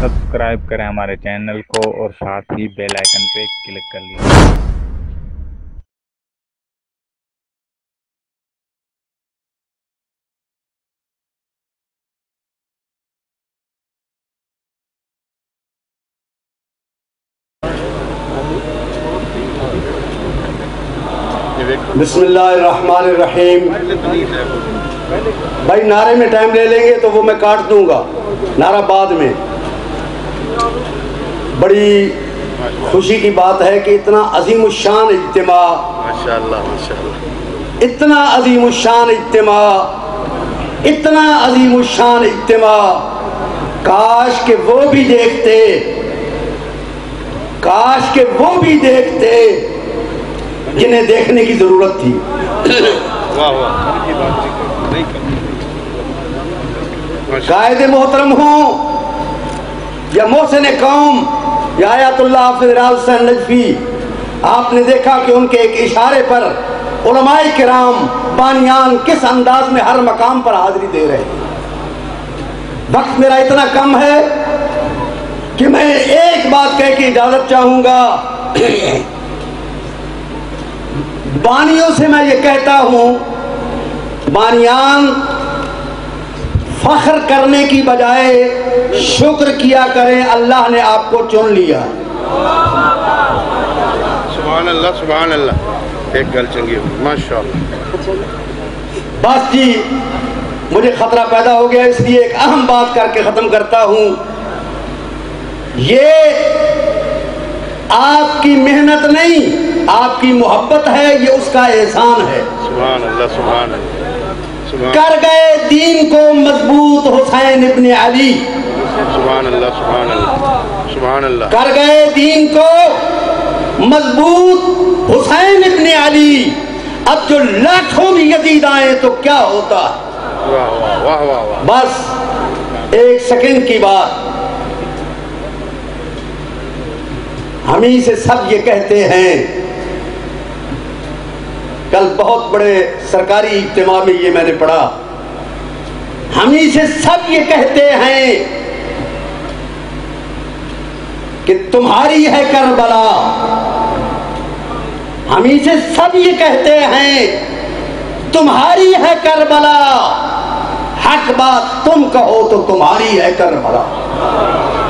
Subscribe करें हमारे channel को और साथ ही बेल आइकन पे क्लिक कर लीजिए। बिस्मिल्लाहिर्रहमानिर्रहीम। भाई नारे में टाइम ले लेंगे तो वो मैं काट दूंगा, नारा बाद में। बड़ी खुशी की बात है कि इतना अजीमुशान इज्तिमा, माशाअल्लाह माशाअल्लाह, इतना अजीमुशान इज्तिमा, इतना अजीमुशान इज्तिमा, काश के वो भी देखते, काश के वो भी देखते जिन्हें देखने की जरूरत थी। वाह वाह, कायदे मोहतरम हो या मोहसिन कौम या आयतुल्लाह हाफिज हुसैन नजफी, आपने देखा कि उनके एक इशारे पर उलमाए किराम बानियान किस अंदाज में हर मकाम पर हाजिरी दे रहे हैं। वक्त मेरा इतना कम है कि मैं एक बात कह के इजाजत चाहूंगा। बानियों से मैं ये कहता हूं, बानियान फख्र करने की बजाय शुक्र किया करें, अल्लाह ने आपको चुन लिया। सुभान अल्लाह सुभान अल्लाह, एक गल चंगी हुई माशाअल्लाह। बस जी, मुझे खतरा पैदा हो गया, इसलिए एक अहम बात करके खत्म करता हूं। ये आपकी मेहनत नहीं, आपकी मोहब्बत है, ये उसका एहसान है। सुभान अल्लाह सुभान अल्लाह, कर गए दीन को मजबूत हुसैन इब्ने अली। सुभान अल्लाह सुभान अल्लाह सुभान अल्लाह, कर गए दीन को मजबूत हुसैन इब्ने अली। अब जो लाखों भी यजीद आए तो क्या होता। वाह वाह वाह वाह वाह। बस एक सेकंड की बात, हम ही से सब ये कहते हैं। कल बहुत बड़े सरकारी इज्तिमा में ये मैंने पढ़ा, हम ही से सब ये कहते हैं कि तुम्हारी है करबला। हम ही से सब ये कहते हैं तुम्हारी है करबला, हक बात तुम कहो तो तुम्हारी है करबला।